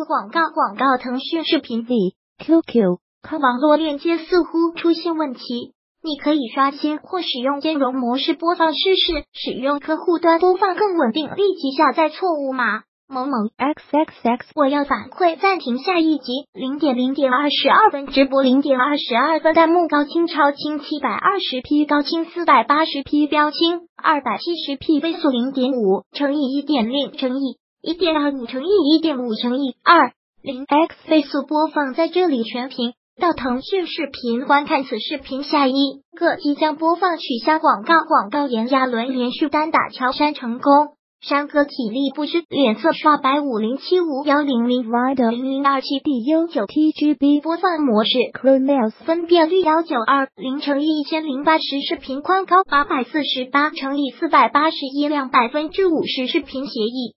入广告。腾讯视频里 QQ 网络链接似乎出现问题，你可以刷新或使用兼容模式播放试试，使用客户端播放更稳定。立即下载错误码某某 XXX， 我要反馈暂停下一集。0:22分直播0:22分弹幕高清超清720p 高清480p 标清270p 倍速0.5乘以1.0乘以1.25乘以1.5乘以2.0x 倍速播放，在这里全屏。到腾讯视频观看此视频下一个即将播放取消广告。炎亚纶连续单打乔杉成功，山哥体力不支，脸色刷白。5075100 0027DU9 TGB 播放模式 Chromeos 分辨率1920乘以1080视频宽高848乘以481亮50%视频协议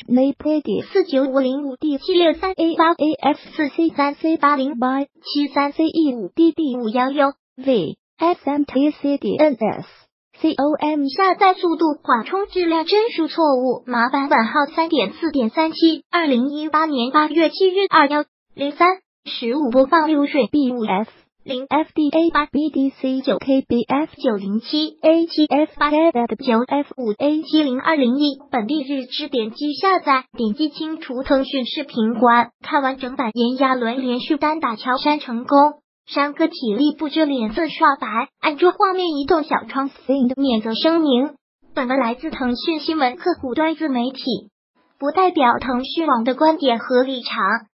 49505D763A8F43C3C80Y73CE5DD511V SMTCDNS COM 下载速度缓冲质量帧数错误，麻烦版号3.4.37 2018年8月7日2103 15播放流水 B5F 0FDA 8 BDC 9 KBF 907 A7F 8 9 F5 A70 201本地日志点击下载，点击清除腾讯视频观看完整版。炎亚纶连续单打乔杉成功，山哥体力不支，脸色刷白。按住画面移动小窗 Find 免责声明，本文来自腾讯新闻客户端自媒体，不代表腾讯网的观点和立场。